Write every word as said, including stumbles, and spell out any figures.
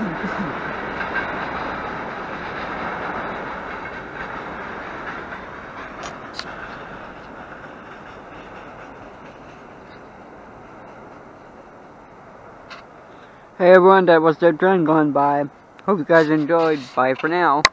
Hey everyone, that was the train going by. Hope you guys enjoyed. Bye for now.